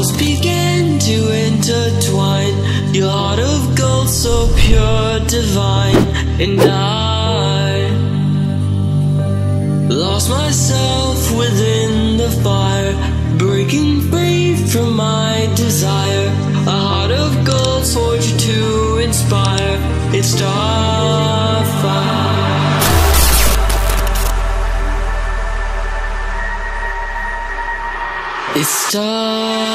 worlds began to intertwine. Your heart of gold, so pure, divine. And I lost myself within the fire, breaking free from my desire. A heart of gold forged you to inspire. It's Starfire. It's Starfire.